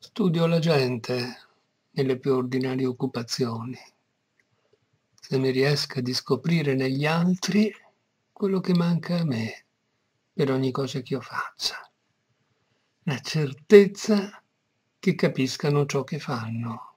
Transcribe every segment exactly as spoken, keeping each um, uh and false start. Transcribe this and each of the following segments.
Studio la gente nelle più ordinarie occupazioni. Se mi riesca di scoprire negli altri quello che manca a me per ogni cosa che io faccia. La certezza che capiscano ciò che fanno.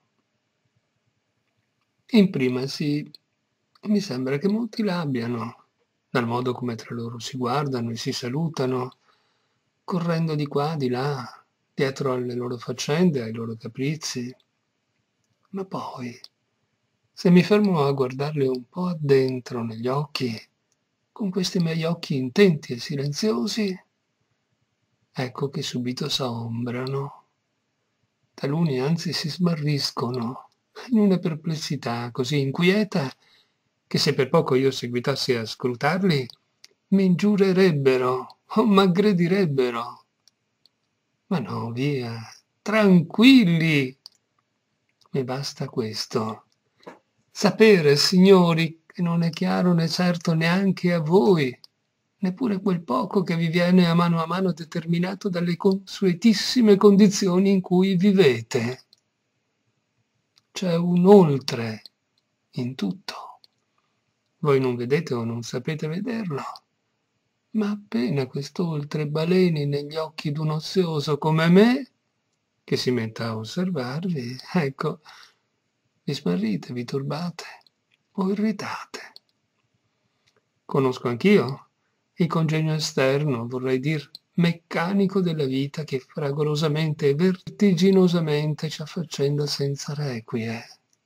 In prima sì, mi sembra che molti l'abbiano, dal modo come tra loro si guardano e si salutano, correndo di qua, di là, dietro alle loro faccende, ai loro capricci. Ma poi, se mi fermo a guardarli un po' addentro negli occhi, con questi miei occhi intenti e silenziosi, ecco che subito s'aombrano. Taluni anzi si smarriscono in una perplessità così inquieta che se per poco io seguitassi a scrutarli, mi ingiurerebbero o m'aggredirebbero. Ma no, via, tranquilli! Mi basta questo. Sapere, signori, che non è chiaro né certo neanche a voi, neppure quel poco che vi viene a mano a mano determinato dalle consuetissime condizioni in cui vivete. C'è un oltre in tutto. Voi non vedete o non sapete vederlo, ma appena quest'oltre baleni negli occhi d'un ozioso come me, che si metta a osservarvi, ecco, vi smarrite, vi turbate o irritate. Conosco anch'io il congegno esterno, vorrei dir meccanico della vita che fragorosamente e vertiginosamente ci affaccenda senza requie.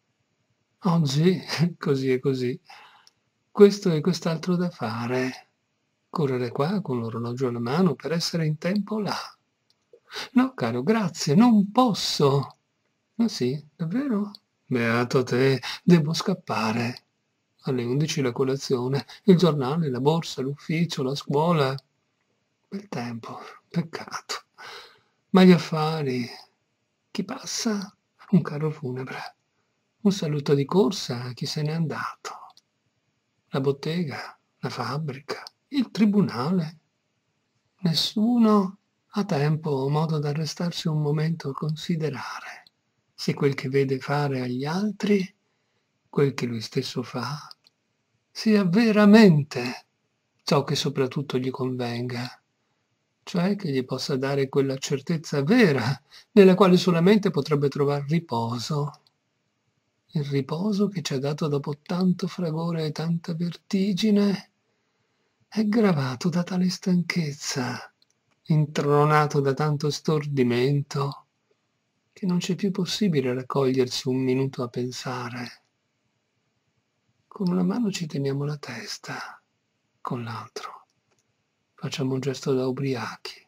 Oggi, così e così, questo e quest'altro da fare. Correre qua con l'orologio alla mano per essere in tempo là. No, caro, grazie, non posso. Ma sì, davvero? Beato te, devo scappare. Alle undici la colazione, il giornale, la borsa, l'ufficio, la scuola. Bel tempo, peccato. Ma gli affari. Chi passa? Un carro funebre. Un saluto di corsa a chi se n'è andato. La bottega, la fabbrica, il tribunale. Nessuno ha tempo o modo d'arrestarsi un momento a considerare se quel che vede fare agli altri, quel che lui stesso fa, sia veramente ciò che soprattutto gli convenga, cioè che gli possa dare quella certezza vera nella quale solamente potrebbe trovar riposo. Il riposo che ci ha dato dopo tanto fragore e tanta vertigine è gravato da tale stanchezza, intronato da tanto stordimento, che non c'è più possibile raccogliersi un minuto a pensare. Con una mano ci teniamo la testa, con l'altro facciamo un gesto da ubriachi.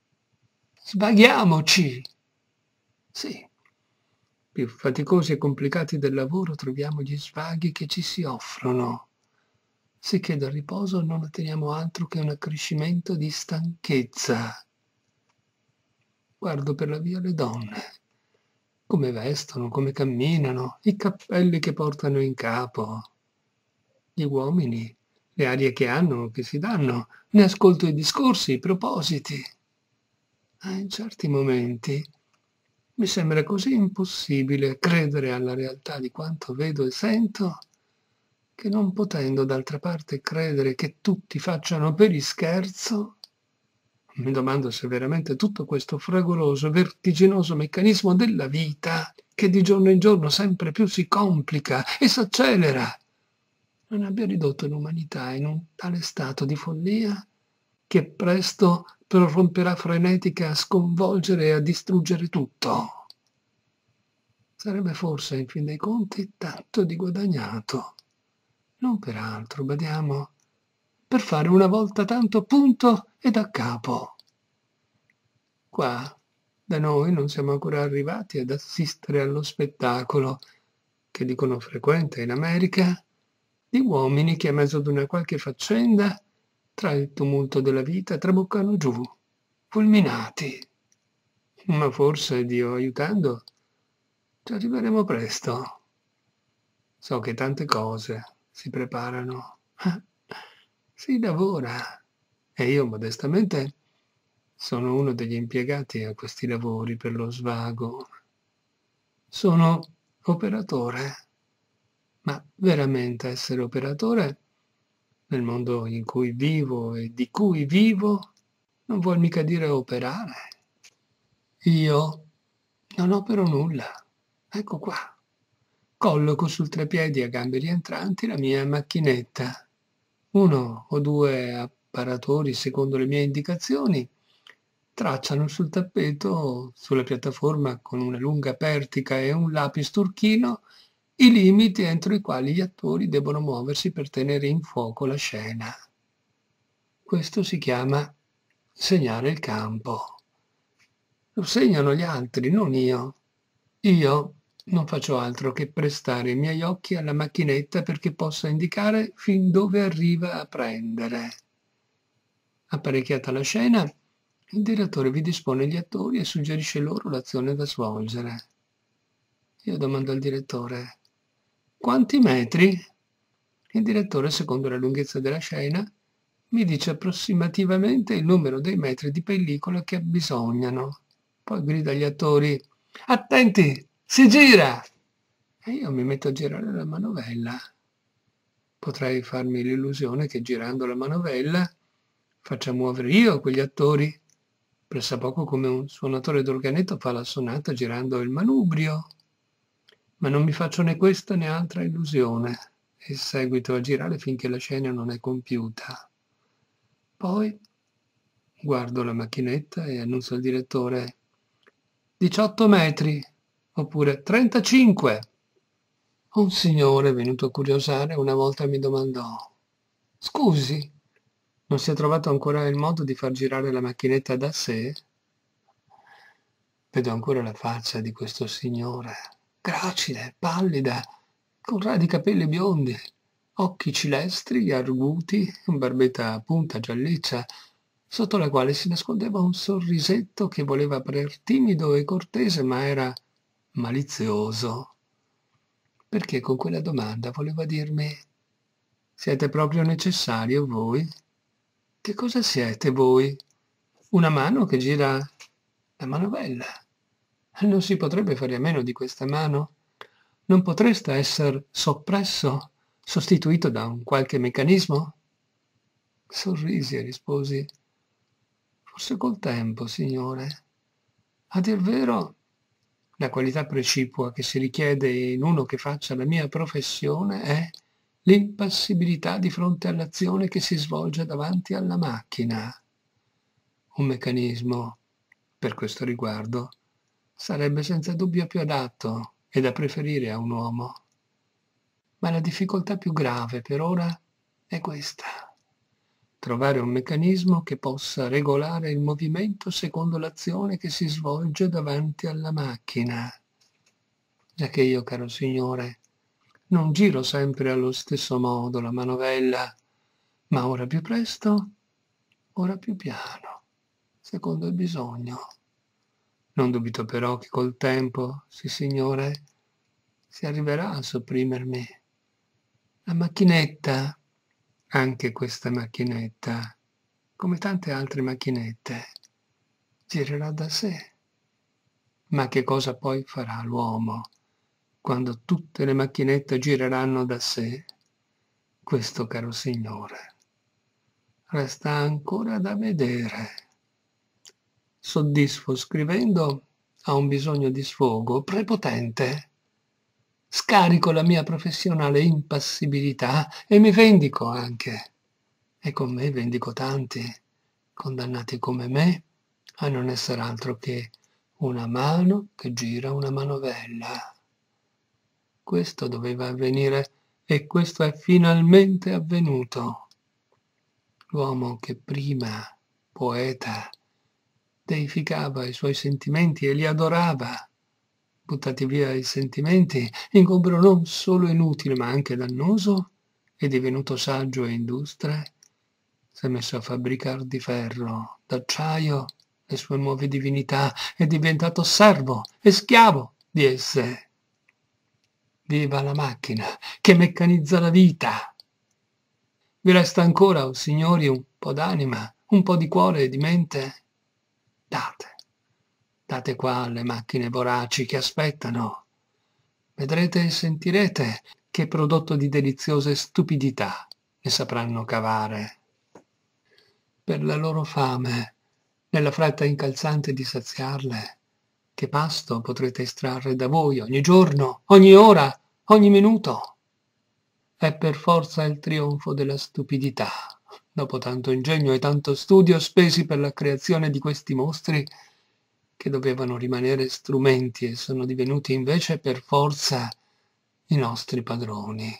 Svaghiamoci! Sì, più faticosi e complicati del lavoro troviamo gli svaghi che ci si offrono, sicché dal riposo non otteniamo altro che un accrescimento di stanchezza. Guardo per la via le donne, come vestono, come camminano, i cappelli che portano in capo. Gli uomini, le arie che hanno, che si danno, ne ascolto i discorsi, i propositi. Ma in certi momenti mi sembra così impossibile credere alla realtà di quanto vedo e sento, che non potendo d'altra parte credere che tutti facciano per ischerzo, mi domando se veramente tutto questo fragoroso, vertiginoso meccanismo della vita, che di giorno in giorno sempre più si complica e s'accelera, non abbia ridotto l'umanità in un tale stato di follia che presto proromperà frenetica a sconvolgere e a distruggere tutto. Sarebbe forse, in fin dei conti, tanto di guadagnato. Non per altro, badiamo, per fare una volta tanto punto e da capo. Qua, da noi, non siamo ancora arrivati ad assistere allo spettacolo, che dicono frequente in America, di uomini che a mezzo d'una qualche faccenda, tra il tumulto della vita, traboccano giù, fulminati. Ma forse, Dio aiutando, ci arriveremo presto. So che tante cose si preparano. Si lavora. E io modestamente Sono uno degli impiegati a questi lavori per lo svago. Sono operatore. Ma veramente essere operatore nel mondo in cui vivo e di cui vivo non vuol mica dire operare. Io non opero nulla. Ecco qua. Colloco sul treppiedi a gambe rientranti la mia macchinetta. Uno o due apparatori, secondo le mie indicazioni, tracciano sul tappeto, sulla piattaforma con una lunga pertica e un lapis turchino, i limiti entro i quali gli attori debbono muoversi per tenere in fuoco la scena. Questo si chiama segnare il campo. Lo segnano gli altri, non io. Io non faccio altro che prestare i miei occhi alla macchinetta perché possa indicare fin dove arriva a prendere. Apparecchiata la scena, il direttore vi dispone gli attori e suggerisce loro l'azione da svolgere. Io domando al direttore: quanti metri? Il direttore, secondo la lunghezza della scena, mi dice approssimativamente il numero dei metri di pellicola che abbisognano. Poi grida agli attori: attenti, si gira! E io mi metto a girare la manovella. Potrei farmi l'illusione che girando la manovella faccia muovere io quegli attori, pressappoco come un suonatore d'organetto fa la sonata girando il manubrio. Ma non mi faccio né questa né altra illusione e seguito a girare finché la scena non è compiuta. Poi guardo la macchinetta e annuncio al direttore: diciotto metri, oppure trentacinque. Un signore venuto a curiosare una volta mi domandò: scusi, non si è trovato ancora il modo di far girare la macchinetta da sé? Vedo ancora la faccia di questo signore, gracile, pallida, con radi capelli biondi, occhi cilestri, arguti, barbetta a punta gialliccia, sotto la quale si nascondeva un sorrisetto che voleva parer timido e cortese, ma era malizioso. Perché con quella domanda voleva dirmi: siete proprio necessario voi? Che cosa siete voi? Una mano che gira la manovella? Non si potrebbe fare a meno di questa mano? Non potreste essere soppresso, sostituito da un qualche meccanismo? Sorrisi e risposi: forse col tempo, signore. A dir vero, la qualità precipua che si richiede in uno che faccia la mia professione è l'impassibilità di fronte all'azione che si svolge davanti alla macchina. Un meccanismo, per questo riguardo, sarebbe senza dubbio più adatto e da preferire a un uomo. Ma la difficoltà più grave per ora è questa: trovare un meccanismo che possa regolare il movimento secondo l'azione che si svolge davanti alla macchina. Giacché io, caro signore, non giro sempre allo stesso modo la manovella, ma ora più presto, ora più piano, secondo il bisogno. Non dubito però che col tempo, sì signore, si arriverà a sopprimermi. La macchinetta, anche questa macchinetta, come tante altre macchinette, girerà da sé. Ma che cosa poi farà l'uomo quando tutte le macchinette gireranno da sé? Questo, caro signore, resta ancora da vedere. Soddisfo scrivendo a un bisogno di sfogo prepotente. Scarico la mia professionale impassibilità e mi vendico anche. E con me vendico tanti, condannati come me a non essere altro che una mano che gira una manovella. Questo doveva avvenire e questo è finalmente avvenuto. L'uomo che prima, poeta, deificava i suoi sentimenti e li adorava, buttati via i sentimenti, ingombro non solo inutile ma anche dannoso, è divenuto saggio e industre, si è messo a fabbricar di ferro, d'acciaio, le sue nuove divinità, è diventato servo e schiavo di esse. Viva la macchina che meccanizza la vita! Vi resta ancora, o signori, un po' d'anima, un po' di cuore e di mente? Date, date qua alle macchine voraci che aspettano. Vedrete e sentirete che prodotto di deliziose stupidità ne sapranno cavare. Per la loro fame, nella fretta incalzante di saziarle, che pasto potrete estrarre da voi ogni giorno, ogni ora, ogni minuto? È per forza il trionfo della stupidità, dopo tanto ingegno e tanto studio spesi per la creazione di questi mostri, che dovevano rimanere strumenti e sono divenuti invece per forza i nostri padroni.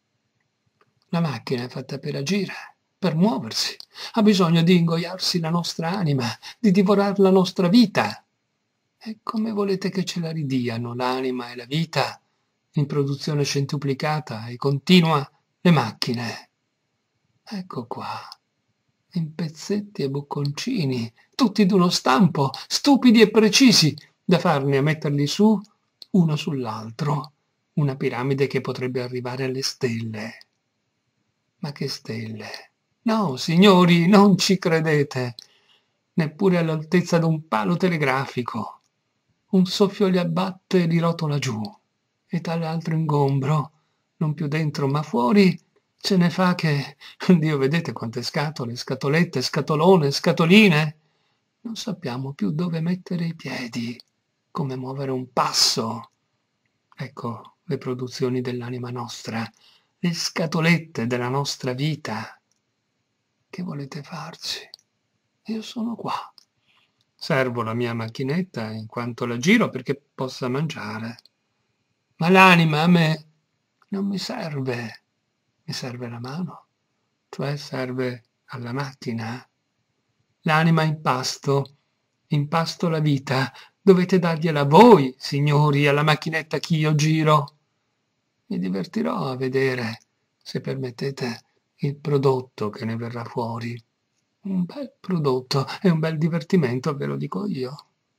La macchina è fatta per agire, per muoversi, ha bisogno di ingoiarsi la nostra anima, di divorar la nostra vita. E come volete che ce la ridiano l'anima e la vita in produzione centuplicata e continua le macchine? Ecco qua, in pezzetti e bocconcini, tutti d'uno stampo, stupidi e precisi, da farne a metterli su uno sull'altro, una piramide che potrebbe arrivare alle stelle. Ma che stelle? No, signori, non ci credete, neppure all'altezza d'un palo telegrafico. Un soffio li abbatte e li rotola giù, e tale altro ingombro, non più dentro ma fuori, ce ne fa che, Dio vedete quante scatole, scatolette, scatolone, scatoline, non sappiamo più dove mettere i piedi, come muovere un passo. Ecco le produzioni dell'anima nostra, le scatolette della nostra vita. Che volete farci? Io sono qua. Servo la mia macchinetta in quanto la giro perché possa mangiare. Ma l'anima a me non mi serve. Mi serve la mano, cioè serve alla macchina. L'anima in pasto, in pasto la vita. Dovete dargliela voi, signori, alla macchinetta che io giro. Mi divertirò a vedere, se permettete, il prodotto che ne verrà fuori. Un bel prodotto e un bel divertimento, ve lo dico io.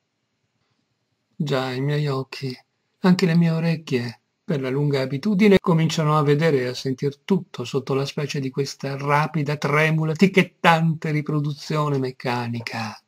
Già i miei occhi, anche le mie orecchie, per la lunga abitudine, cominciano a vedere e a sentir tutto sotto la specie di questa rapida, tremula, tichettante riproduzione meccanica.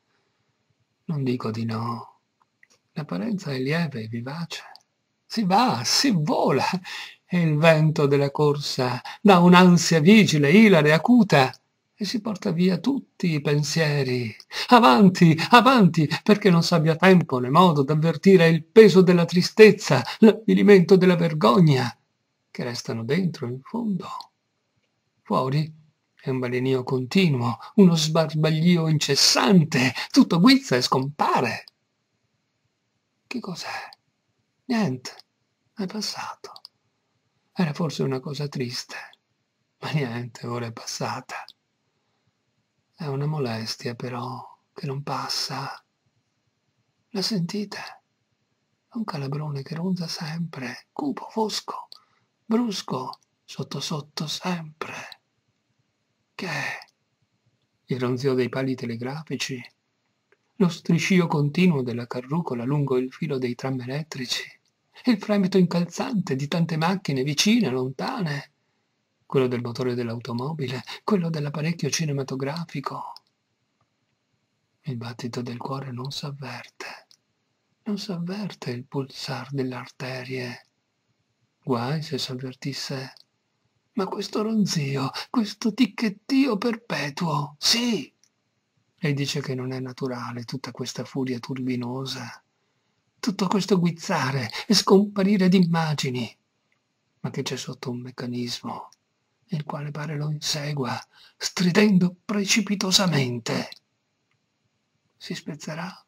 Non dico di no. L'apparenza è lieve e vivace. Si va, si vola, e il vento della corsa dà un'ansia vigile, ilare, acuta, e si porta via tutti i pensieri. Avanti, avanti, perché non s'abbia tempo né modo d'avvertire il peso della tristezza, l'avvilimento della vergogna, che restano dentro in fondo. Fuori è un balenio continuo, uno sbarbaglio incessante, tutto guizza e scompare. Che cos'è? Niente, è passato. Era forse una cosa triste, ma niente, ora è passata. È una molestia, però, che non passa. La sentite? È un calabrone che ronza sempre, cupo, fosco, brusco, sotto sotto sempre. Che è? Il ronzio dei pali telegrafici? Lo striscio continuo della carrucola lungo il filo dei tram elettrici? Il fremito incalzante di tante macchine vicine, lontane? Quello del motore dell'automobile, quello dell'apparecchio cinematografico. Il battito del cuore non s'avverte, non s'avverte il pulsar delle arterie. Guai se s'avvertisse. Ma questo ronzio, questo ticchettio perpetuo, sì! Lei dice che non è naturale tutta questa furia turbinosa, tutto questo guizzare e scomparire d'immagini, ma che c'è sotto un meccanismo, il quale pare lo insegua, stridendo precipitosamente. Si spezzerà?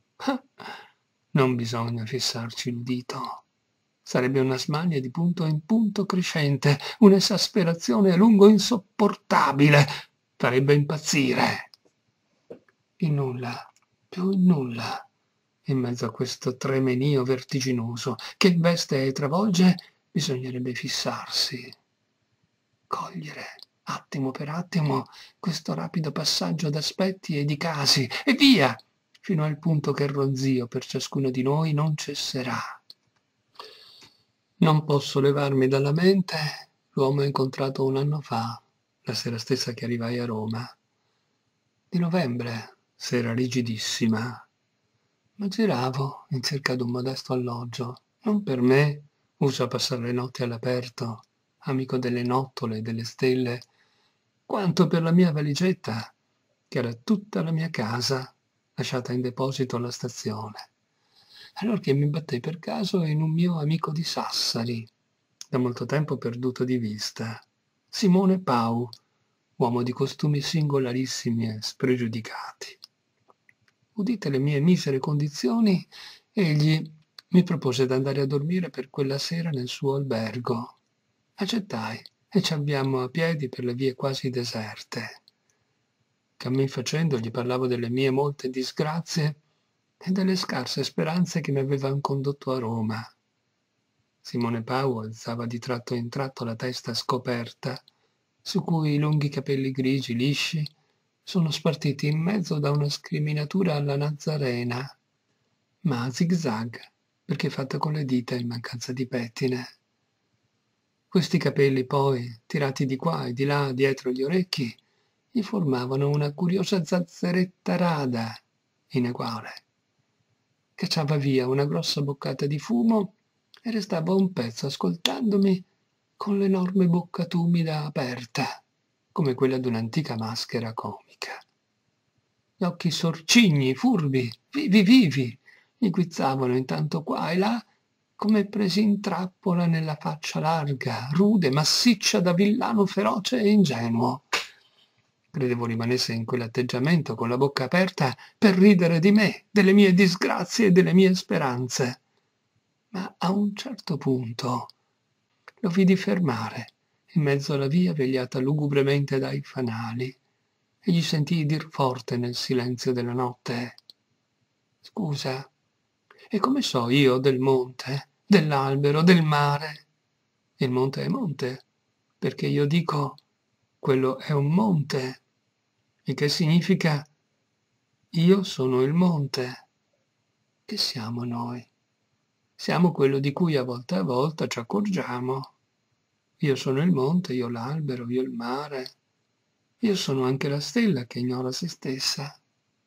Non bisogna fissarci il dito. Sarebbe una smania di punto in punto crescente, un'esasperazione a lungo insopportabile. Farebbe impazzire. Il nulla, più il nulla, in mezzo a questo tremenio vertiginoso che investe e travolge, bisognerebbe fissarsi, cogliere, attimo per attimo, questo rapido passaggio d'aspetti e di casi, e via, fino al punto che il ronzio per ciascuno di noi non cesserà. Non posso levarmi dalla mente l'uomo incontrato un anno fa, la sera stessa che arrivai a Roma. Di novembre, sera rigidissima, ma giravo in cerca d'un modesto alloggio, non per me, uso a passare le notti all'aperto, amico delle nottole e delle stelle, quanto per la mia valigetta, che era tutta la mia casa, lasciata in deposito alla stazione. Allorché mi battei per caso in un mio amico di Sassari, da molto tempo perduto di vista, Simone Pau, uomo di costumi singolarissimi e spregiudicati. Udite le mie misere condizioni, egli mi propose d'andare a dormire per quella sera nel suo albergo. Accettai e ci avviammo a piedi per le vie quasi deserte. Cammin facendo gli parlavo delle mie molte disgrazie e delle scarse speranze che mi avevano condotto a Roma. Simone Pau alzava di tratto in tratto la testa scoperta, su cui i lunghi capelli grigi lisci sono spartiti in mezzo da una scriminatura alla nazzarena, ma a zig-zag, perché fatta con le dita in mancanza di pettine. Questi capelli poi, tirati di qua e di là dietro gli orecchi, gli formavano una curiosa zazzeretta rada, ineguale. Cacciava via una grossa boccata di fumo e restava un pezzo ascoltandomi con l'enorme bocca tumida aperta, come quella d'un'antica maschera comica. Gli occhi sorcigni, furbi, vivi vivi, gli guizzavano intanto qua e là, come presi in trappola nella faccia larga, rude, massiccia da villano feroce e ingenuo. Credevo rimanesse in quell'atteggiamento con la bocca aperta per ridere di me, delle mie disgrazie e delle mie speranze. Ma a un certo punto lo vidi fermare in mezzo alla via vegliata lugubremente dai fanali e gli sentii dir forte nel silenzio della notte: «Scusa, e come so io del monte, dell'albero, del mare? Il monte è monte, perché io dico quello è un monte, il che significa io sono il monte. Che siamo noi? Siamo quello di cui a volta a volta ci accorgiamo. Io sono il monte, io l'albero, io il mare. Io sono anche la stella che ignora se stessa».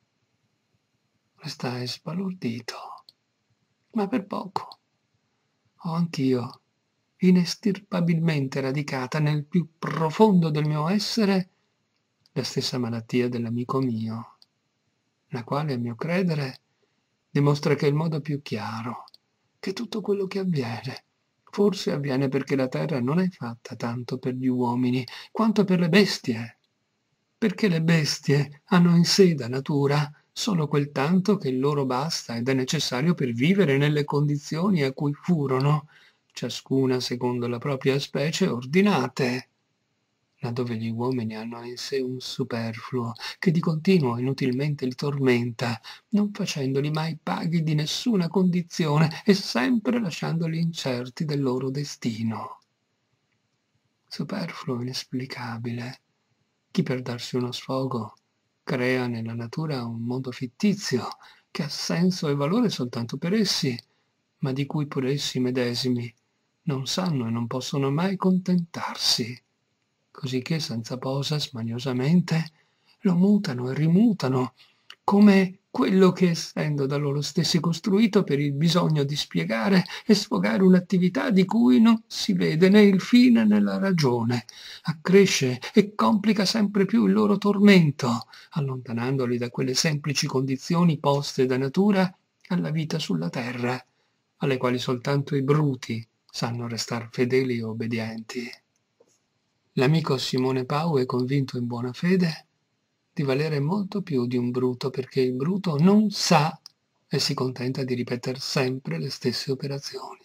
Restai sbalordito, ma per poco. Ho anch'io, inestirpabilmente radicata nel più profondo del mio essere, la stessa malattia dell'amico mio, la quale, a mio credere, dimostra che è il modo più chiaro, che tutto quello che avviene, forse avviene perché la terra non è fatta tanto per gli uomini, quanto per le bestie, perché le bestie hanno in sé da natura solo quel tanto che il loro basta ed è necessario per vivere nelle condizioni a cui furono, ciascuna secondo la propria specie, ordinate, laddove gli uomini hanno in sé un superfluo che di continuo inutilmente li tormenta, non facendoli mai paghi di nessuna condizione e sempre lasciandoli incerti del loro destino. Superfluo inesplicabile. Chi per darsi uno sfogo crea nella natura un mondo fittizio che ha senso e valore soltanto per essi, ma di cui pur essi medesimi non sanno e non possono mai contentarsi, cosicché senza posa smaniosamente lo mutano e rimutano, come quello che, essendo da loro stessi costruito per il bisogno di spiegare e sfogare un'attività di cui non si vede né il fine né la ragione, accresce e complica sempre più il loro tormento, allontanandoli da quelle semplici condizioni poste da natura alla vita sulla terra, alle quali soltanto i bruti sanno restar fedeli e obbedienti. L'amico Simone Pau è convinto in buona fede di valere molto più di un bruto, perché il bruto non sa e si contenta di ripetere sempre le stesse operazioni.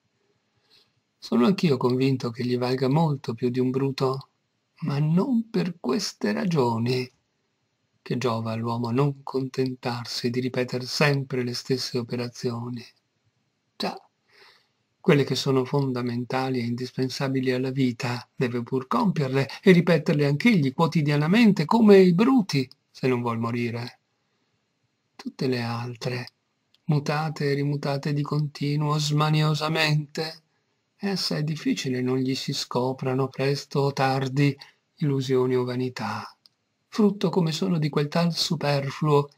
Sono anch'io convinto che gli valga molto più di un bruto, ma non per queste ragioni, che giova all'uomo non contentarsi di ripetere sempre le stesse operazioni. Già, quelle che sono fondamentali e indispensabili alla vita, deve pur compierle e ripeterle anch'egli quotidianamente come i bruti, se non vuol morire. Tutte le altre, mutate e rimutate di continuo, smaniosamente, è assai difficile non gli si scoprano presto o tardi illusioni o vanità, frutto come sono di quel tal superfluo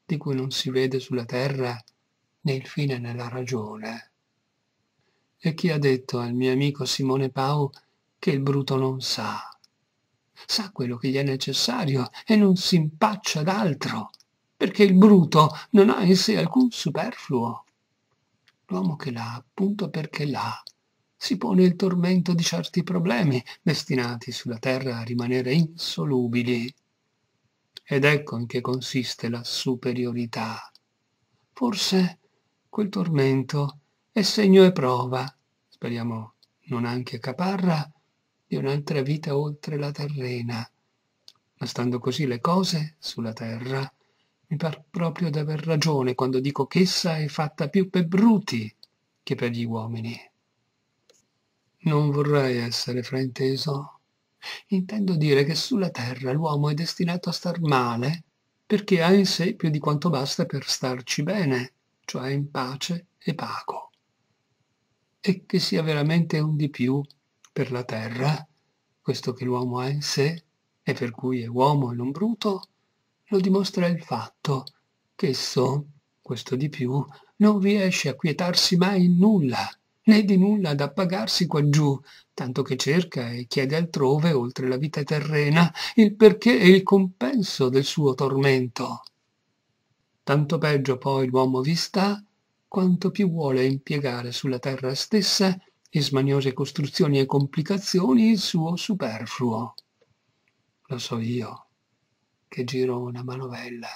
di cui non si vede sulla terra né il fine né la ragione. E chi ha detto al mio amico Simone Pau che il bruto non sa? Sa quello che gli è necessario e non si impaccia d'altro, perché il bruto non ha in sé alcun superfluo. L'uomo che l'ha, appunto perché l'ha, si pone il tormento di certi problemi destinati sulla terra a rimanere insolubili. Ed ecco in che consiste la superiorità. Forse quel tormento è segno e prova, speriamo non anche caparra, di un'altra vita oltre la terrena. Ma stando così le cose sulla terra, mi par proprio d'aver ragione quando dico ch'essa è fatta più per bruti che per gli uomini. Non vorrei essere frainteso. Intendo dire che sulla terra l'uomo è destinato a star male perché ha in sé più di quanto basta per starci bene, cioè in pace e pago. E che sia veramente un di più per la terra, questo che l'uomo ha in sé, e per cui è uomo e non bruto, lo dimostra il fatto che esso, questo di più, non riesce a quietarsi mai in nulla, né di nulla ad appagarsi quaggiù, tanto che cerca e chiede altrove, oltre la vita terrena, il perché e il compenso del suo tormento. Tanto peggio poi l'uomo vi sta, quanto più vuole impiegare sulla terra stessa, in smaniose costruzioni e complicazioni, il suo superfluo. Lo so io, che giro una manovella.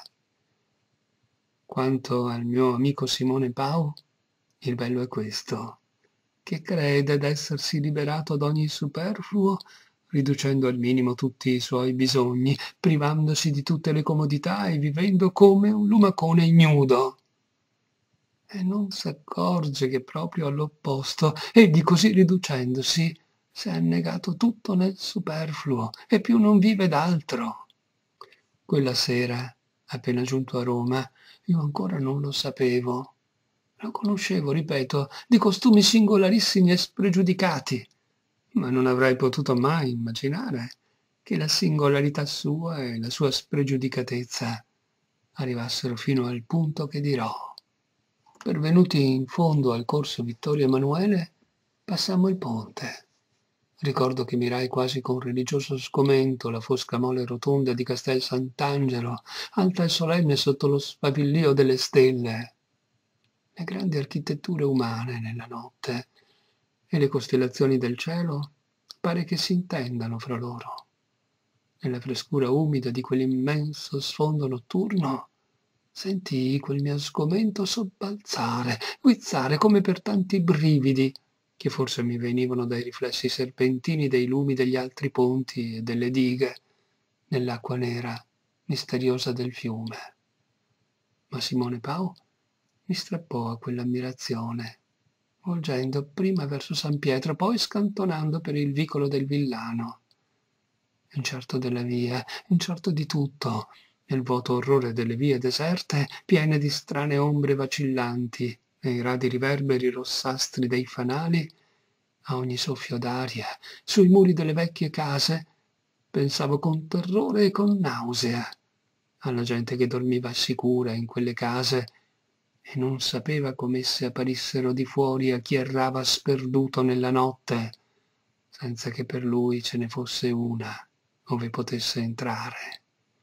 Quanto al mio amico Simone Pau, il bello è questo, che crede d'essersi liberato d'ogni superfluo, riducendo al minimo tutti i suoi bisogni, privandosi di tutte le comodità e vivendo come un lumacone ignudo. E non s'accorge che proprio all'opposto, egli così riducendosi, s'è annegato tutto nel superfluo e più non vive d'altro. Quella sera, appena giunto a Roma, io ancora non lo sapevo. Lo conoscevo, ripeto, di costumi singolarissimi e spregiudicati, ma non avrei potuto mai immaginare che la singolarità sua e la sua spregiudicatezza arrivassero fino al punto che dirò. Pervenuti in fondo al corso Vittorio Emanuele, passammo il ponte. Ricordo che mirai quasi con religioso sgomento la fosca mole rotonda di Castel Sant'Angelo, alta e solenne sotto lo sfavillio delle stelle. Le grandi architetture umane nella notte e le costellazioni del cielo pare che si intendano fra loro. Nella frescura umida di quell'immenso sfondo notturno sentii quel mio sgomento sobbalzare, guizzare come per tanti brividi, che forse mi venivano dai riflessi serpentini dei lumi degli altri ponti e delle dighe, nell'acqua nera, misteriosa del fiume. Ma Simone Pau mi strappò a quell'ammirazione, volgendo prima verso San Pietro, poi scantonando per il vicolo del Villano. Incerto della via, incerto di tutto, nel vuoto orrore delle vie deserte, piene di strane ombre vacillanti, nei radi riverberi rossastri dei fanali, a ogni soffio d'aria, sui muri delle vecchie case, pensavo con terrore e con nausea alla gente che dormiva sicura in quelle case e non sapeva com'esse apparissero di fuori a chi errava sperduto nella notte, senza che per lui ce ne fosse una ove potesse entrare.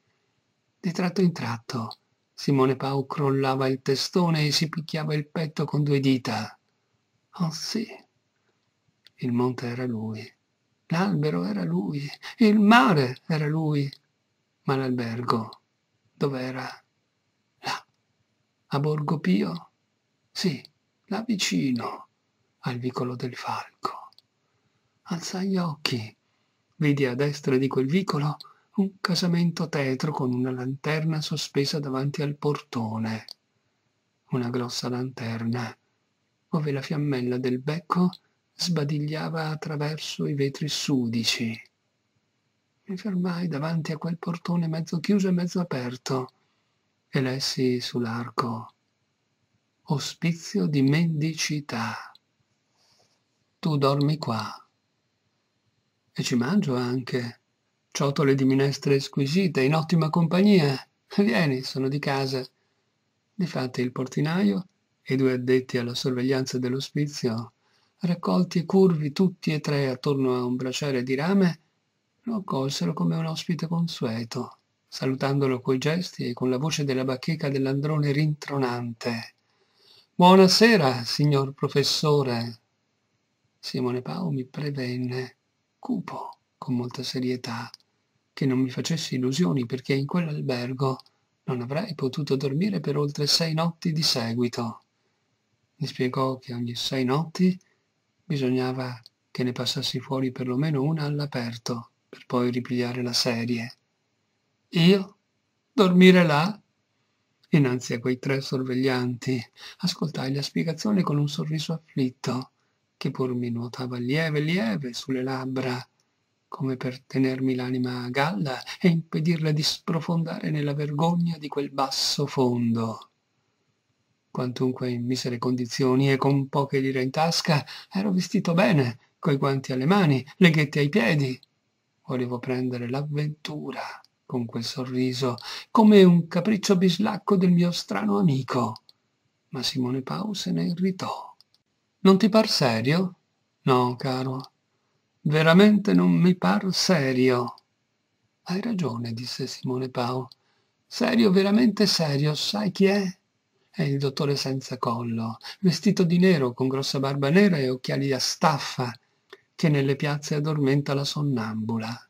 Di tratto in tratto Simone Pau crollava il testone e si picchiava il petto con due dita. Oh sì, il monte era lui, l'albero era lui, il mare era lui, ma l'albergo dov'era? Là, a Borgo Pio? Sì, là vicino, al vicolo del Falco. Alzai gli occhi, vidi a destra di quel vicolo un casamento tetro con una lanterna sospesa davanti al portone. Una grossa lanterna, ove la fiammella del becco sbadigliava attraverso i vetri sudici. Mi fermai davanti a quel portone mezzo chiuso e mezzo aperto e lessi sull'arco: Ospizio di mendicità. Tu dormi qua. E ci mangio anche. Ciotole di minestre squisite, in ottima compagnia. Vieni, sono di casa. Difatti il portinaio e i due addetti alla sorveglianza dell'ospizio, raccolti e curvi tutti e tre attorno a un braciere di rame, lo accolsero come un ospite consueto, salutandolo coi gesti e con la voce della bacheca dell'androne rintronante. «Buonasera, signor professore!» Simone Pau mi prevenne, cupo, con molta serietà, che non mi facessi illusioni perché in quell'albergo non avrei potuto dormire per oltre sei notti di seguito. Mi spiegò che ogni sei notti bisognava che ne passassi fuori perlomeno una all'aperto per poi ripigliare la serie. Io? Dormire là? Innanzi a quei tre sorveglianti ascoltai la spiegazione con un sorriso afflitto, che pur mi nuotava lieve lieve sulle labbra, come per tenermi l'anima a galla e impedirle di sprofondare nella vergogna di quel basso fondo. Quantunque in misere condizioni e con poche lire in tasca, ero vestito bene, coi guanti alle mani, le ghette ai piedi. Volevo prendere l'avventura con quel sorriso, come un capriccio bislacco del mio strano amico. Ma Simone Pau se ne irritò. «Non ti par serio?» «No, caro, veramente non mi par serio». «Hai ragione», disse Simone Pau. «Serio, veramente serio, sai chi è?» «È il dottore senza collo, vestito di nero, con grossa barba nera e occhiali a staffa, che nelle piazze addormenta la sonnambula.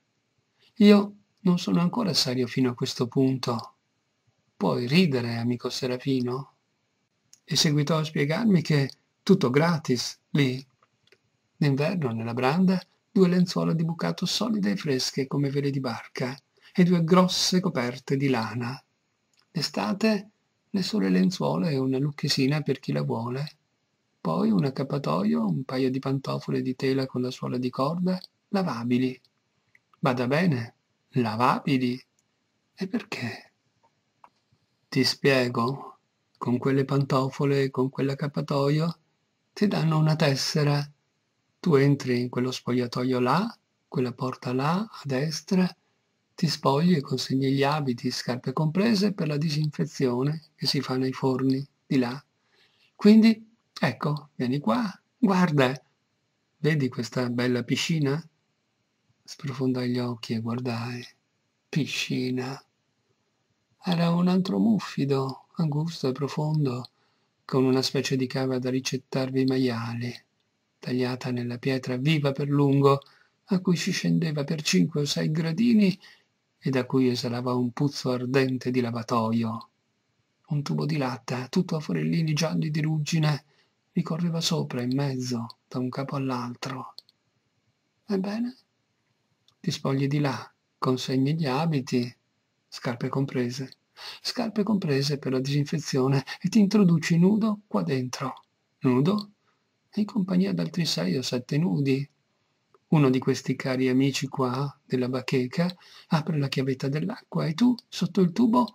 Io non sono ancora serio fino a questo punto. Puoi ridere, amico Serafino?» E seguitò a spiegarmi che tutto gratis, lì. D'inverno, nella branda, due lenzuola di bucato solide e fresche come vele di barca e due grosse coperte di lana. D'estate, le sole lenzuola e una lucchesina per chi la vuole. Poi un accappatoio, un paio di pantofole di tela con la suola di corda, lavabili. Bada bene, lavabili. E perché? Ti spiego. Con quelle pantofole e con quell'accappatoio ti danno una tessera. Tu entri in quello spogliatoio là, quella porta là, a destra, ti spogli e consegni gli abiti, scarpe comprese, per la disinfezione che si fa nei forni di là. Quindi, ecco, vieni qua, guarda, vedi questa bella piscina? Sprofondai gli occhi e guardai. Piscina. Era un antro muffido, angusto e profondo, con una specie di cava da ricettarvi i maiali, tagliata nella pietra viva per lungo, a cui si scendeva per cinque o sei gradini e da cui esalava un puzzo ardente di lavatoio. Un tubo di latta, tutto a forellini gialli di ruggine, mi correva sopra, in mezzo, da un capo all'altro. Ebbene, ti spogli di là, consegni gli abiti, scarpe comprese, scarpe comprese per la disinfezione, e ti introduci nudo qua dentro. Nudo? E in compagnia d'altri sei o sette nudi. Uno di questi cari amici qua, della bacheca, apre la chiavetta dell'acqua e tu, sotto il tubo,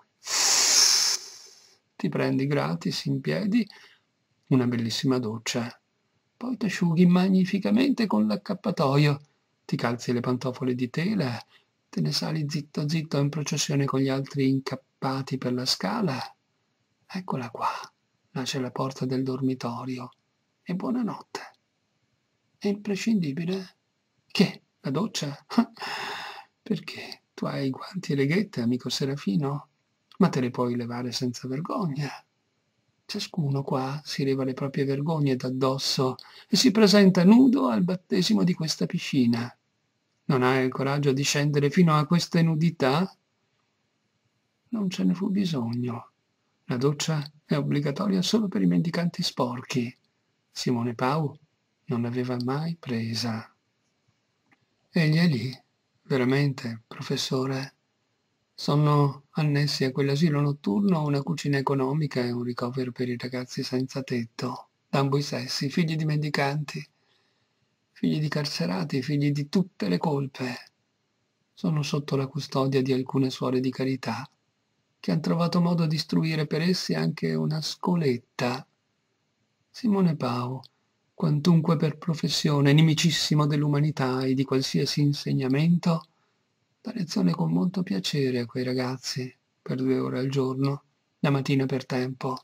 ti prendi gratis in piedi una bellissima doccia. Poi t'asciughi magnificamente con l'accappatoio, ti calzi le pantofole di tela, te ne sali zitto zitto in processione con gli altri incappati per la scala. Eccola qua, là c'è la porta del dormitorio. E buonanotte. È imprescindibile? Che? La doccia? Perché? Tu hai i guanti e le ghette, amico Serafino? Ma te le puoi levare senza vergogna. Ciascuno qua si leva le proprie vergogne d'addosso e si presenta nudo al battesimo di questa piscina. Non hai il coraggio di scendere fino a queste nudità? Non ce ne fu bisogno. La doccia è obbligatoria solo per i mendicanti sporchi. Simone Pau non l'aveva mai presa. Egli è lì, veramente, professore. Sono annessi a quell'asilo notturno una cucina economica e un ricovero per i ragazzi senza tetto, d'ambo i sessi, figli di mendicanti, figli di carcerati, figli di tutte le colpe. Sono sotto la custodia di alcune suore di carità, che han trovato modo di istruire per essi anche una scoletta. Simone Pau, quantunque per professione nimicissimo dell'umanità e di qualsiasi insegnamento, dà lezione con molto piacere a quei ragazzi, per due ore al giorno, la mattina per tempo,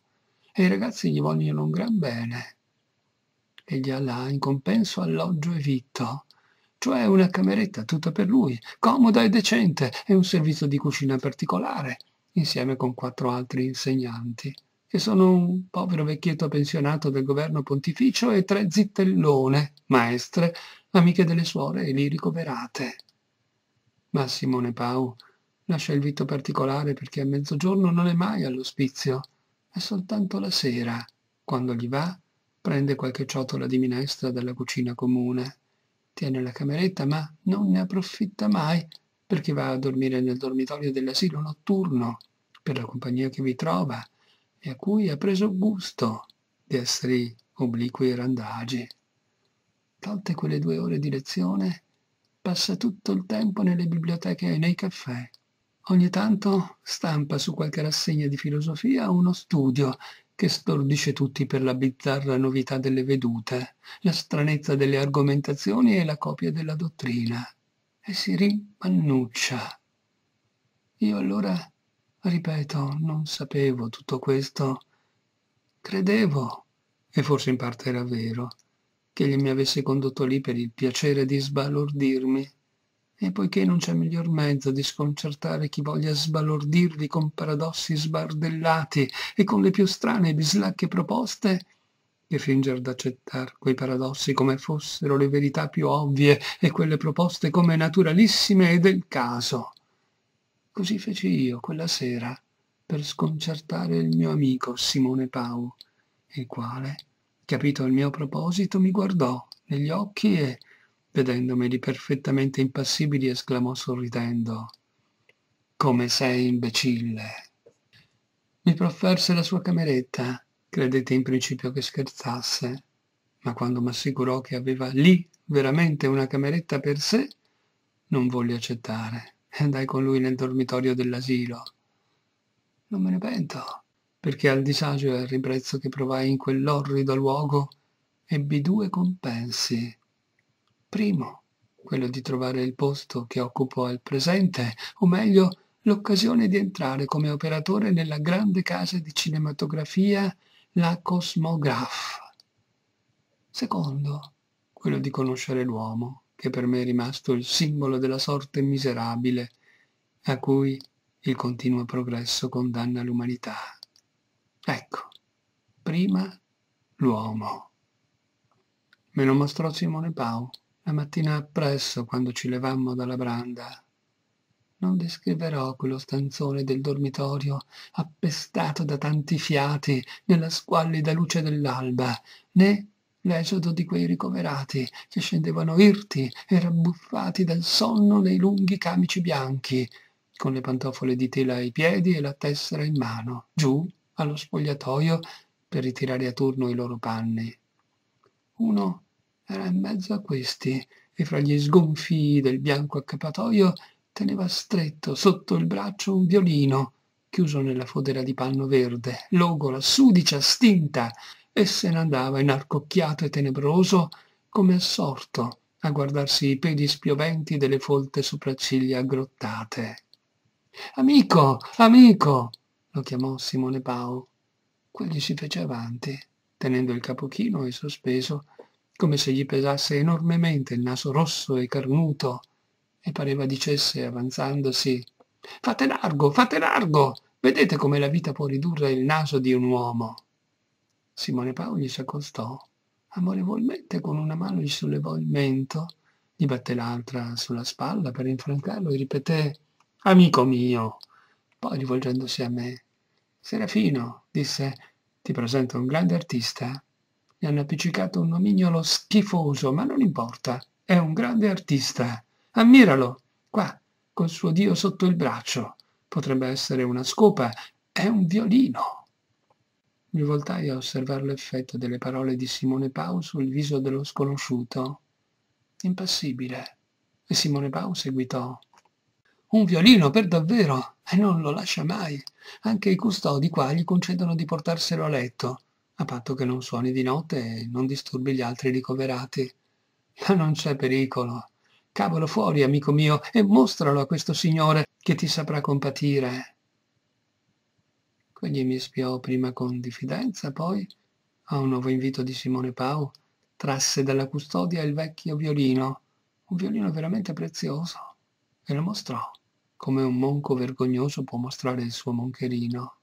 e i ragazzi gli vogliono un gran bene. Egli ha là in compenso alloggio e vitto, cioè una cameretta tutta per lui, comoda e decente, e un servizio di cucina particolare, insieme con quattro altri insegnanti, che sono un povero vecchietto pensionato del governo pontificio e tre zittellone, maestre, amiche delle suore e lì ricoverate. Ma Simone Pau lascia il vitto particolare perché a mezzogiorno non è mai all'ospizio, è soltanto la sera, quando gli va, prende qualche ciotola di minestra dalla cucina comune, tiene la cameretta ma non ne approfitta mai perché va a dormire nel dormitorio dell'asilo notturno per la compagnia che vi trova e a cui ha preso gusto di essere obliqui randagi. Tolte quelle due ore di lezione, passa tutto il tempo nelle biblioteche e nei caffè. Ogni tanto stampa su qualche rassegna di filosofia uno studio che stordisce tutti per la bizzarra novità delle vedute, la stranezza delle argomentazioni e la copia della dottrina. E si rimpannuccia. Io allora, ripeto, non sapevo tutto questo. Credevo, e forse in parte era vero, che egli mi avesse condotto lì per il piacere di sbalordirmi. E poiché non c'è miglior mezzo di sconcertare chi voglia sbalordirvi con paradossi sbardellati e con le più strane e bislacche proposte, che finger d'accettar quei paradossi come fossero le verità più ovvie e quelle proposte come naturalissime e del caso. Così feci io quella sera per sconcertare il mio amico Simone Pau, il quale, capito il mio proposito, mi guardò negli occhi e, vedendomeli perfettamente impassibili, esclamò sorridendo: «Come sei imbecille!» Mi profferse la sua cameretta. Credetti in principio che scherzasse, ma quando m'assicurò che aveva lì veramente una cameretta per sé, non volli accettare e andai con lui nel dormitorio dell'asilo. Non me ne pento, perché al disagio e al ribrezzo che provai in quell'orrido luogo ebbi due compensi. Primo, quello di trovare il posto che occupo al presente, o meglio, l'occasione di entrare come operatore nella grande casa di cinematografia La Cosmographe. Secondo, quello di conoscere l'uomo, che per me è rimasto il simbolo della sorte miserabile a cui il continuo progresso condanna l'umanità. Ecco, prima l'uomo. Me lo mostrò Simone Pau la mattina appresso quando ci levammo dalla branda. Non descriverò quello stanzone del dormitorio appestato da tanti fiati nella squallida luce dell'alba, né l'esodo di quei ricoverati che scendevano irti e rabbuffati dal sonno nei lunghi camici bianchi, con le pantofole di tela ai piedi e la tessera in mano, giù allo spogliatoio per ritirare a turno i loro panni. Uno era in mezzo a questi e fra gli sgonfii del bianco accappatoio teneva stretto sotto il braccio un violino, chiuso nella fodera di panno verde, logola, sudicia, stinta, e se ne andava inarcocchiato e tenebroso, come assorto, a guardarsi i peli spioventi delle folte sopracciglia aggrottate. «Amico, amico!» lo chiamò Simone Pau. Quegli si fece avanti, tenendo il capo chino e sospeso, come se gli pesasse enormemente il naso rosso e carnuto, e pareva dicesse, avanzandosi: «Fate largo, fate largo! Vedete come la vita può ridurre il naso di un uomo!» Simone Pau gli s'accostò amorevolmente, con una mano gli sollevò il mento, gli batté l'altra sulla spalla per infrancarlo e ripeté: «Amico mio!» Poi, rivolgendosi a me: «Serafino», disse, «ti presento un grande artista. Gli hanno appiccicato un nomignolo schifoso, ma non importa, è un grande artista. Ammiralo, qua, col suo Dio sotto il braccio. Potrebbe essere una scopa, è un violino». Mi voltai a osservar l'effetto delle parole di Simone Pau sul viso dello sconosciuto, impassibile, e Simone Pau seguitò: «Un violino per davvero, e non lo lascia mai. Anche i custodi qua gli concedono di portarselo a letto, a patto che non suoni di notte e non disturbi gli altri ricoverati. Ma non c'è pericolo. Cavalo fuori, amico mio, e mostralo a questo signore che ti saprà compatire». Quegli mi spiò prima con diffidenza, poi, a un nuovo invito di Simone Pau, trasse dalla custodia il vecchio violino, un violino veramente prezioso, e lo mostrò, come un monco vergognoso può mostrare il suo moncherino.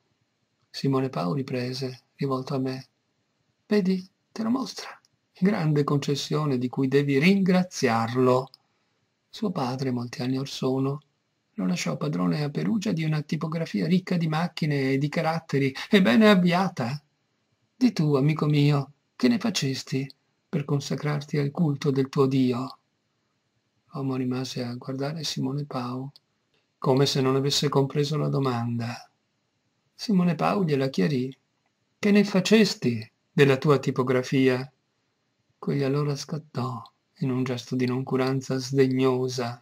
Simone Pau riprese, rivolto a me: «Vedi, te lo mostra, grande concessione di cui devi ringraziarlo». Suo padre, molti anni or sono, lo lasciò padrone a Perugia di una tipografia ricca di macchine e di caratteri e bene avviata. Di tu, amico mio, che ne facesti per consacrarti al culto del tuo Dio? L'uomo rimase a guardare Simone Pau, come se non avesse compreso la domanda. Simone Pau gliela chiarì. Che ne facesti della tua tipografia? Quegli allora scattò in un gesto di noncuranza sdegnosa.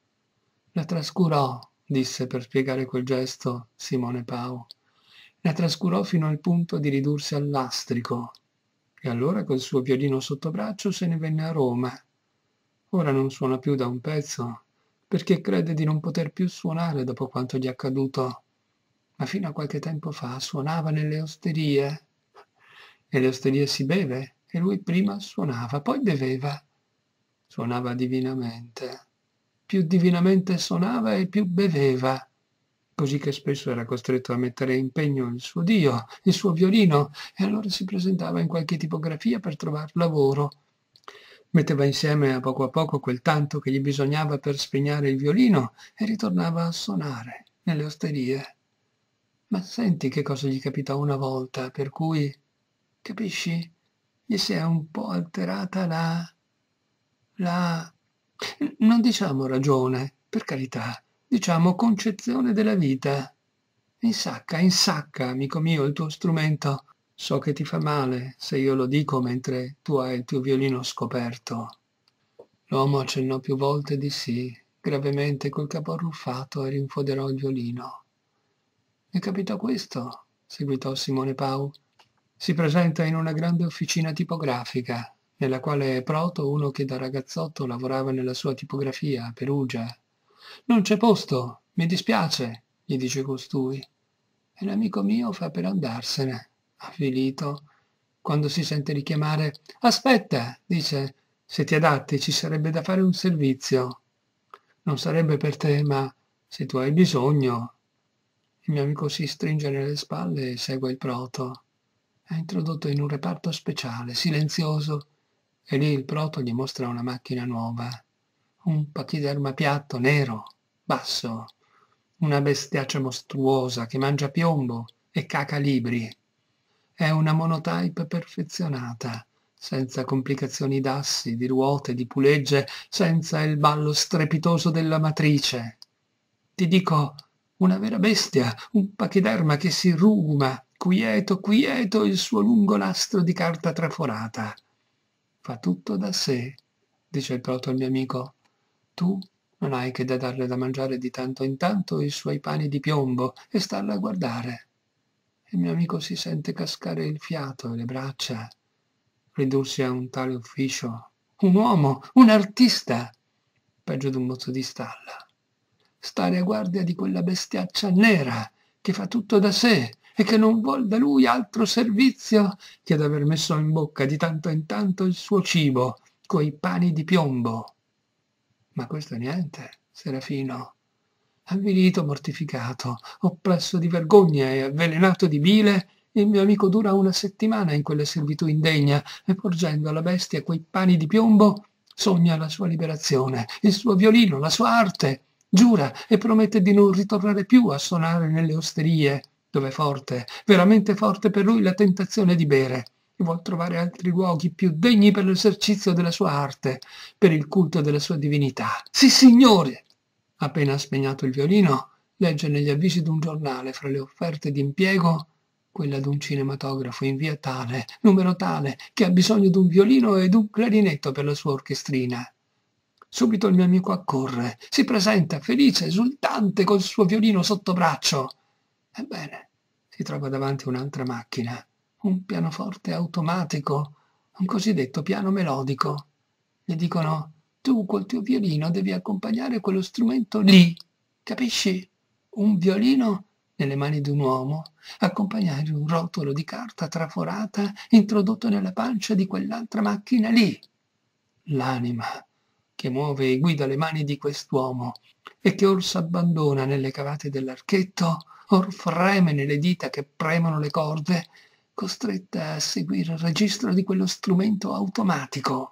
La trascurò, disse per spiegare quel gesto Simone Pau. La trascurò fino al punto di ridursi al lastrico. E allora col suo violino sotto braccio se ne venne a Roma. Ora non suona più da un pezzo, perché crede di non poter più suonare dopo quanto gli è accaduto. Ma fino a qualche tempo fa suonava nelle osterie. Nelle osterie si beve, e lui prima suonava, poi beveva. Suonava divinamente. Più divinamente suonava e più beveva, così che spesso era costretto a mettere a impegno il suo Dio, il suo violino, e allora si presentava in qualche tipografia per trovar lavoro. Metteva insieme a poco a poco quel tanto che gli bisognava per spegnare il violino e ritornava a suonare nelle osterie. Ma senti che cosa gli capitò una volta, per cui, capisci, gli si è un po' alterata la... la... non diciamo ragione, per carità, diciamo concezione della vita. Insacca, insacca, amico mio, il tuo strumento. So che ti fa male se io lo dico mentre tu hai il tuo violino scoperto. L'uomo accennò più volte di sì, gravemente col capo arruffato, e rinfoderò il violino. «Mi capitò questo», seguitò Simone Pau. «Si presenta in una grande officina tipografica, nella quale Proto, uno che da ragazzotto lavorava nella sua tipografia a Perugia. Non c'è posto, mi dispiace», gli dice costui. E l'amico mio fa per andarsene, avvilito. Quando si sente richiamare: «Aspetta», dice, «se ti adatti ci sarebbe da fare un servizio. Non sarebbe per te, ma se tu hai bisogno». Il mio amico si stringe nelle spalle e segue il Proto. È introdotto in un reparto speciale, silenzioso, e lì il Proto gli mostra una macchina nuova. Un pachiderma piatto, nero, basso, una bestiaccia mostruosa che mangia piombo e caca libri. È una monotype perfezionata, senza complicazioni d'assi, di ruote, di pulegge, senza il ballo strepitoso della matrice. Ti dico, una vera bestia, un pachiderma che si ruguma, quieto, quieto, il suo lungo nastro di carta traforata. Fa tutto da sé, dice il Proto al mio amico. Tu non hai che da darle da mangiare di tanto in tanto i suoi pani di piombo e starla a guardare. Il mio amico si sente cascare il fiato e le braccia, ridursi a un tale ufficio. Un uomo, un artista, peggio d'un mozzo di stalla. Stare a guardia di quella bestiaccia nera che fa tutto da sé e che non vuol da lui altro servizio che ad aver messo in bocca di tanto in tanto il suo cibo, coi pani di piombo. Ma questo è niente, Serafino. Avvilito, mortificato, oppresso di vergogna e avvelenato di bile, il mio amico dura una settimana in quella servitù indegna e, porgendo alla bestia quei pani di piombo, sogna la sua liberazione, il suo violino, la sua arte. Giura e promette di non ritornare più a suonare nelle osterie, dove è forte, veramente forte per lui la tentazione di bere, e vuol trovare altri luoghi più degni per l'esercizio della sua arte, per il culto della sua divinità. Sì, signore! Appena spegnato il violino, legge negli avvisi d'un giornale, fra le offerte di impiego, quella d'un cinematografo in via tale, numero tale, che ha bisogno d'un violino e d'un clarinetto per la sua orchestrina. Subito il mio amico accorre, si presenta felice, esultante, col suo violino sotto braccio. Ebbene, si trova davanti un'altra macchina, un pianoforte automatico, un cosiddetto piano melodico. Gli dicono: tu col tuo violino devi accompagnare quello strumento lì, capisci? Un violino nelle mani di un uomo, accompagnare un rotolo di carta traforata introdotto nella pancia di quell'altra macchina lì. L'anima che muove e guida le mani di quest'uomo e che or s'abbandona nelle cavate dell'archetto, or freme nelle dita che premono le corde, costretta a seguire il registro di quello strumento automatico.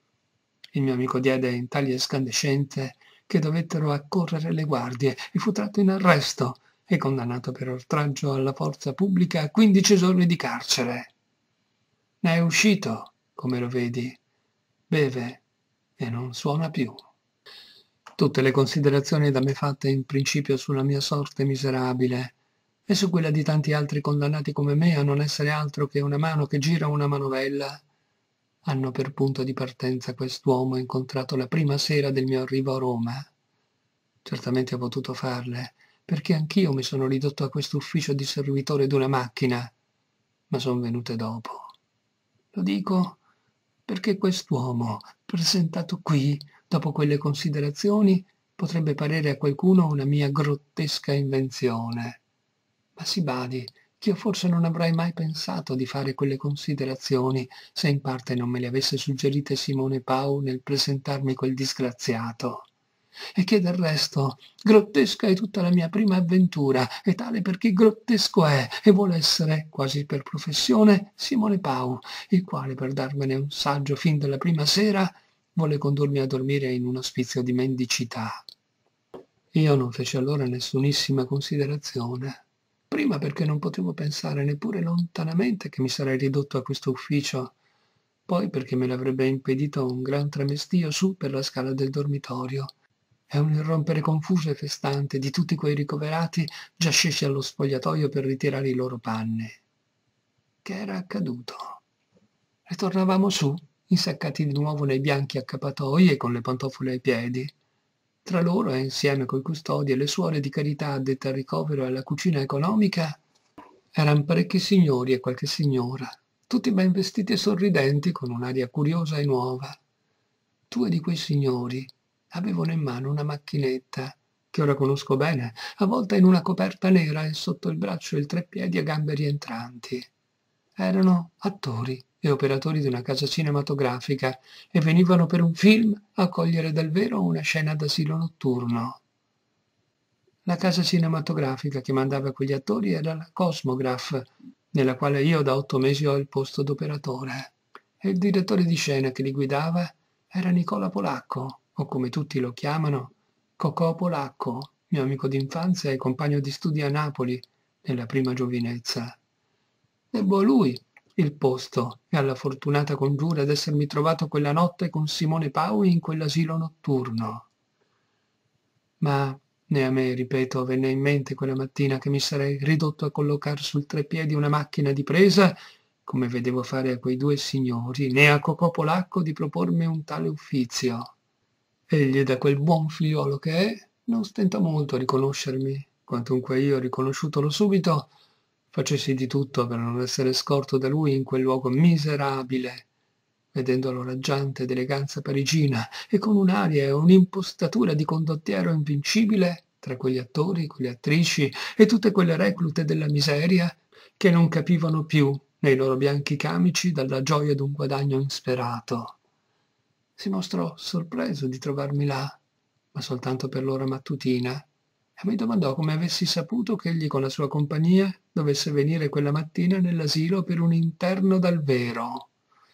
Il mio amico diede in tali escandescenze che dovettero accorrere le guardie e fu tratto in arresto e condannato per oltraggio alla forza pubblica a quindici giorni di carcere. Ne è uscito, come lo vedi, beve e non suona più. Tutte le considerazioni da me fatte in principio sulla mia sorte miserabile e su quella di tanti altri condannati come me a non essere altro che una mano che gira una manovella, hanno per punto di partenza quest'uomo incontrato la prima sera del mio arrivo a Roma. Certamente ho potuto farle, perché anch'io mi sono ridotto a quest'ufficio di servitore d'una macchina, ma son venute dopo. Lo dico perché quest'uomo, presentato qui, dopo quelle considerazioni, potrebbe parere a qualcuno una mia grottesca invenzione. Ma si badi che io forse non avrei mai pensato di fare quelle considerazioni se in parte non me le avesse suggerite Simone Pau nel presentarmi quel disgraziato. E che del resto grottesca è tutta la mia prima avventura, e tale perché grottesco è e vuole essere, quasi per professione, Simone Pau, il quale, per darmene un saggio fin dalla prima sera, vuole condurmi a dormire in un ospizio di mendicità. Io non feci allora nessunissima considerazione. Prima perché non potevo pensare neppure lontanamente che mi sarei ridotto a questo ufficio, poi perché me l'avrebbe impedito un gran tramestio su per la scala del dormitorio e un irrompere confuso e festante di tutti quei ricoverati già scesi allo spogliatoio per ritirare i loro panni. Che era accaduto? Ritornavamo su, insaccati di nuovo nei bianchi accappatoi e con le pantofole ai piedi. Tra loro e insieme coi custodi e le suore di carità addette al ricovero e alla cucina economica eran parecchi signori e qualche signora, tutti ben vestiti e sorridenti con un'aria curiosa e nuova. Due di quei signori avevano in mano una macchinetta, che ora conosco bene, avvolta in una coperta nera e sotto il braccio il treppiedi a gambe rientranti. Erano attori e operatori di una casa cinematografica e venivano per un film a cogliere dal vero una scena d'asilo notturno. La casa cinematografica che mandava quegli attori era la Cosmograph, nella quale io da otto mesi ho il posto d'operatore. E il direttore di scena che li guidava era Nicola Polacco, o come tutti lo chiamano, Cocò Polacco, mio amico d'infanzia e compagno di studi a Napoli nella prima giovinezza. Debbo a lui il posto e alla fortunata congiura d'essermi trovato quella notte con Simone Pau in quell'asilo notturno. Ma né a me, ripeto, venne in mente quella mattina che mi sarei ridotto a collocar sul treppiedi una macchina di presa, come vedevo fare a quei due signori, né a Cocò Polacco di propormi un tale uffizio. Egli, da quel buon figliuolo che è, non stentò molto a riconoscermi, quantunque io, riconosciutolo subito, facessi di tutto per non essere scorto da lui in quel luogo miserabile, vedendolo raggiante d'eleganza parigina e con un'aria e un'impostatura di condottiero invincibile tra quegli attori, quelle attrici e tutte quelle reclute della miseria che non capivano più nei loro bianchi camici dalla gioia d'un guadagno insperato. Si mostrò sorpreso di trovarmi là, ma soltanto per l'ora mattutina, e mi domandò come avessi saputo che egli con la sua compagnia dovesse venire quella mattina nell'asilo per un interno dal vero.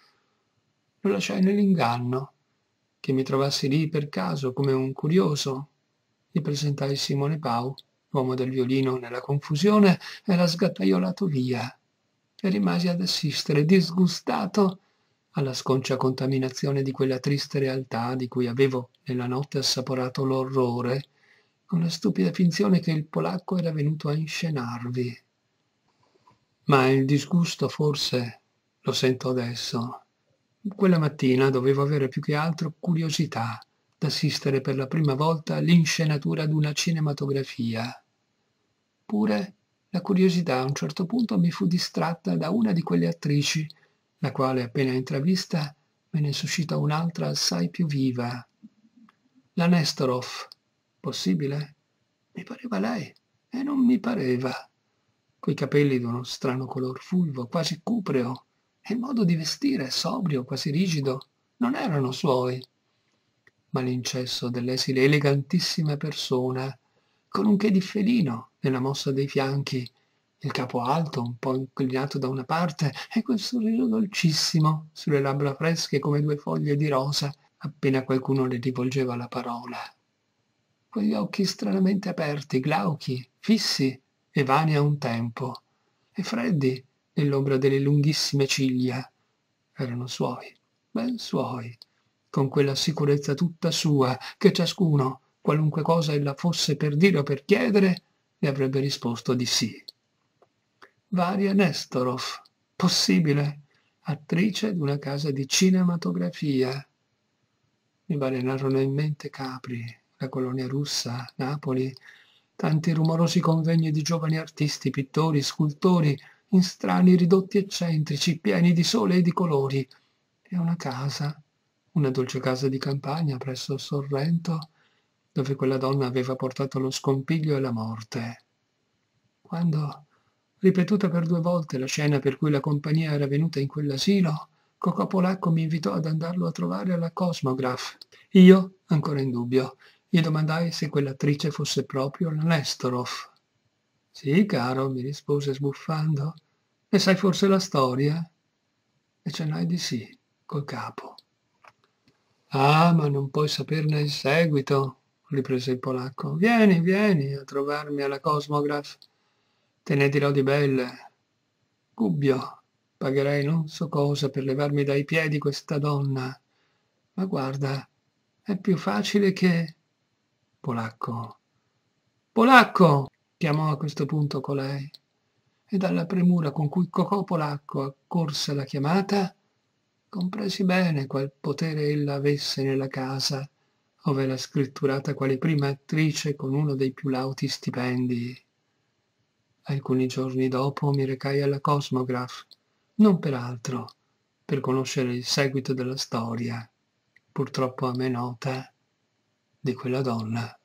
Lo lasciai nell'inganno, che mi trovassi lì per caso come un curioso. Gli presentai Simone Pau, l'uomo del violino nella confusione, era sgattaiolato via, e rimasi ad assistere disgustato alla sconcia contaminazione di quella triste realtà di cui avevo nella notte assaporato l'orrore, con la stupida finzione che il polacco era venuto a inscenarvi. Ma il disgusto forse lo sento adesso. Quella mattina dovevo avere più che altro curiosità d'assistere per la prima volta all'inscenatura d'una cinematografia. Pure la curiosità a un certo punto mi fu distratta da una di quelle attrici, la quale appena intravista me ne suscitò un'altra assai più viva. La Nestorov, possibile? Mi pareva lei. e non mi pareva. Coi capelli d'uno strano color fulvo, quasi cupreo, e il modo di vestire, sobrio, quasi rigido, non erano suoi. Ma l'incesso dell'esile elegantissima persona, con un che di felino nella mossa dei fianchi, il capo alto, un po' inclinato da una parte, e quel sorriso dolcissimo sulle labbra fresche come due foglie di rosa, appena qualcuno le rivolgeva la parola. Quegli occhi stranamente aperti, glauchi, fissi e vani a un tempo, e freddi nell'ombra delle lunghissime ciglia, erano suoi, ben suoi, con quella sicurezza tutta sua che ciascuno, qualunque cosa ella fosse per dire o per chiedere, le avrebbe risposto di sì. Varia Nestorov, possibile, attrice d'una casa di cinematografia. Mi balenarono in mente Capri, la colonia russa, Napoli, tanti rumorosi convegni di giovani artisti, pittori, scultori, in strani ridotti eccentrici, pieni di sole e di colori, e una casa, una dolce casa di campagna presso Sorrento, dove quella donna aveva portato lo scompiglio e la morte. Quando, ripetuta per due volte la scena per cui la compagnia era venuta in quell'asilo, Cocò Polacco mi invitò ad andarlo a trovare alla Cosmograph. Io, ancora in dubbio, gli domandai se quell'attrice fosse proprio la Nestorov. Sì, caro, mi rispose sbuffando. Ne sai forse la storia? E accennai di sì, col capo. Ah, ma non puoi saperne il seguito, riprese il polacco. Vieni, vieni a trovarmi alla Cosmograph. Te ne dirò di belle. Gubbio, pagherei non so cosa per levarmi dai piedi questa donna. Ma guarda, è più facile che... Polacco. Polacco! Chiamò a questo punto colei. E dalla premura con cui Cocò Polacco accorse alla chiamata, compresi bene qual potere ella avesse nella casa, ove era scritturata quale prima attrice con uno dei più lauti stipendi. Alcuni giorni dopo mi recai alla Cosmograph, non per altro, per conoscere il seguito della storia, purtroppo a me nota, di quella donna.